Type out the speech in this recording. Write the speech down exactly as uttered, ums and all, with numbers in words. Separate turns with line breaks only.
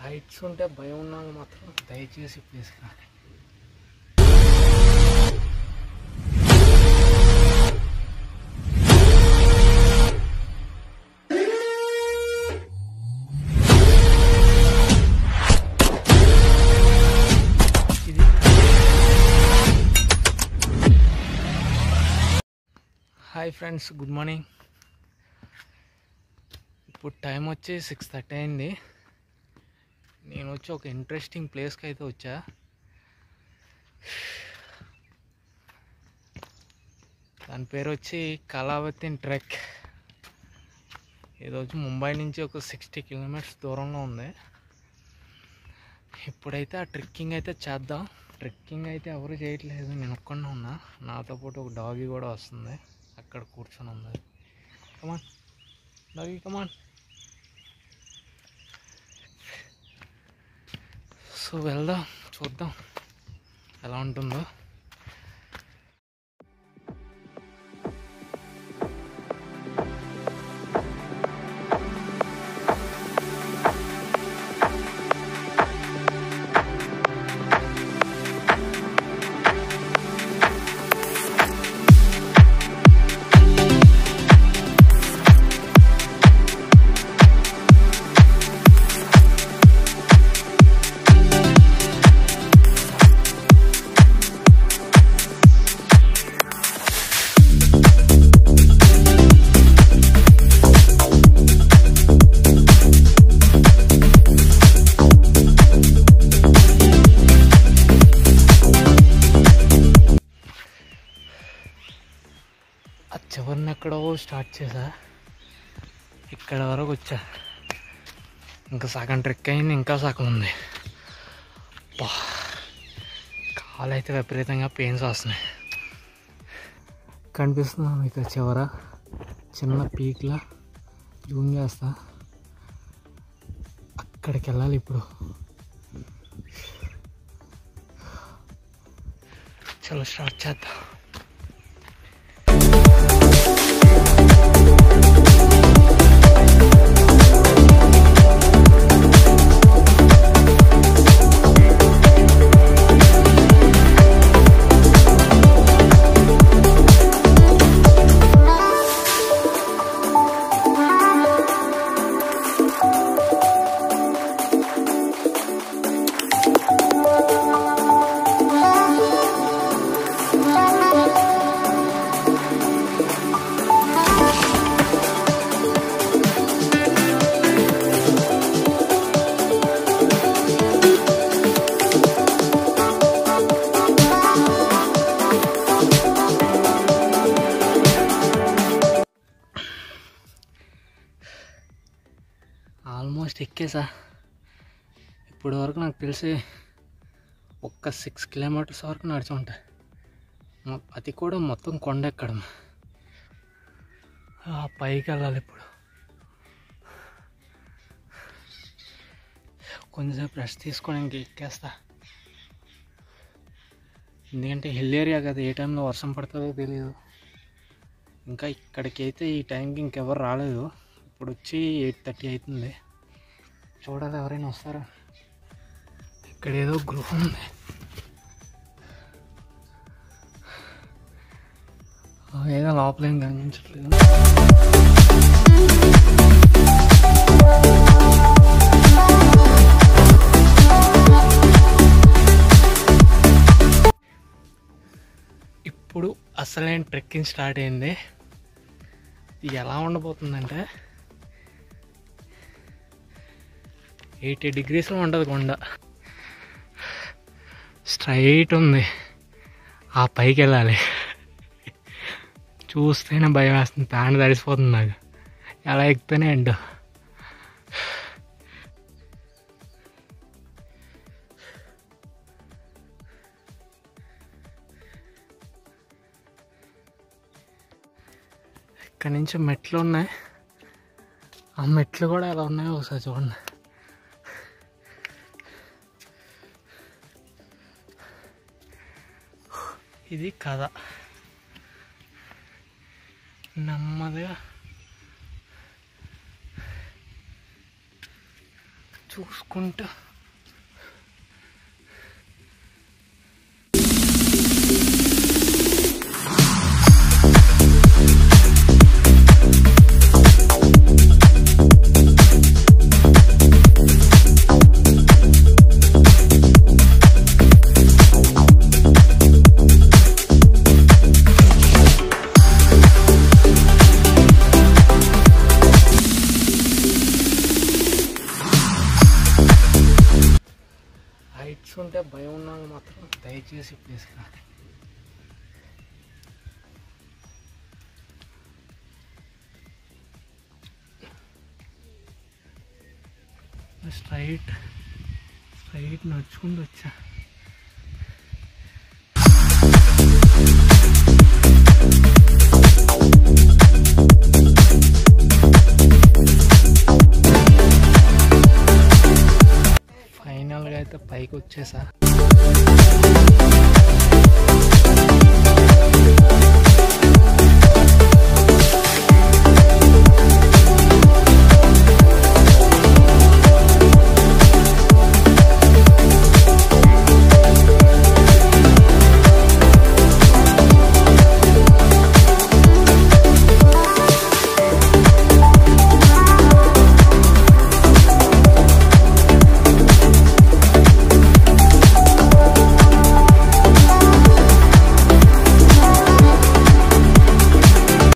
Heights ఉంటే భయం ఉన్న మాత్రం దయచేసి ప్లీజ్ కానీ. Hi friends, good morning. ఇప్పుడు టైం వచ్చి సిక్స్ థర్టీ అయింది. నేను వచ్చి ఒక ఇంట్రెస్టింగ్ ప్లేస్కి అయితే వచ్చా. దాని పేరు వచ్చి కలావతిన్ ట్రెక్. ఇది వచ్చి ముంబై నుంచి ఒక సిక్స్టీ కిలోమీటర్స్ దూరంలో ఉంది. ఇప్పుడైతే ఆ ట్రెక్కింగ్ అయితే చేద్దాం. ట్రెక్కింగ్ అయితే ఎవరు చేయట్లేదు, నేను ఒక్కడే ఉన్నా. నాతో పాటు ఒక డాగీ కూడా వస్తుంది, అక్కడ కూర్చొని ఉంది. కమాన్ డాగీ, కమాన్. సో వెళ్దాం, చూద్దాం ఎలా ఉంటుందో. చివరిని ఎక్కడో స్టార్ట్ చేసా, ఇక్కడ వరకు వచ్చా. ఇంకా సగం ట్రెక్ అయింది, ఇంకా సగం ఉంది. బా, కాలు అయితే విపరీతంగా పెయిన్స్ వస్తున్నాయి. కనిపిస్తున్నా మీకు చివర చిన్న పీక్లా జూమ్ చేస్తా. అక్కడికి వెళ్ళాలి ఇప్పుడు. చలో స్టార్ట్ చేద్దాం. ఆల్మోస్ట్ ఎక్కేసా. ఇప్పటి వరకు నాకు తెలిసి ఒక్క సిక్స్ కిలోమీటర్స్ వరకు నడిచి ఉంటాయి. అది కూడా మొత్తం కొండ ఎక్కడం. పైకి వెళ్ళాలి ఇప్పుడు. కొంచెంసేపు రెస్ట్ తీసుకొని ఇంక ఎక్కేస్తా. ఎందుకంటే హిల్ ఏరియా కదా, ఏ టైంలో వర్షం పడుతుందో తెలియదు. ఇంకా ఇక్కడికి అయితే ఈ టైంకి ఇంకెవరు రాలేదు. ఇప్పుడు వచ్చి ఎయిట్ థర్టీ అవుతుంది. చూడాలి ఎవరైనా వస్తారా. ఇక్కడ ఏదో గృహ ఉంది, ఏదో లోపల ఏం కనిపించట్లేదు. ఇప్పుడు అసలైన ట్రెక్కింగ్ స్టార్ట్ అయింది. ఇది ఎలా ఉండబోతుందంటే ఎయిటీ డిగ్రీస్లో ఉంటుంది కొండ. స్ట్రైట్ ఉంది, ఆ పైకి వెళ్ళాలి. చూస్తేనే భయం వేస్తుంది, ప్యాంట్ తడిసిపోతుంది నాకు. ఎలా ఎక్కితేనే అండ్ ఇక్కడ నుంచి మెట్లు ఉన్నాయి. ఆ మెట్లు కూడా ఎలా ఉన్నాయో ఒకసారి చూడండి. ఇది కథ. నెమ్మదిగా చూసుకుంటా ఉంటే భయం ఉన్నాక మాత్రం దయచేసి ప్లేస్కి రాకండి. స్ట్రైట్ స్ట్రైట్ నడుచుకుంటూ వచ్చా. ఫైనల్గా అయితే పైకి వచ్చేసా.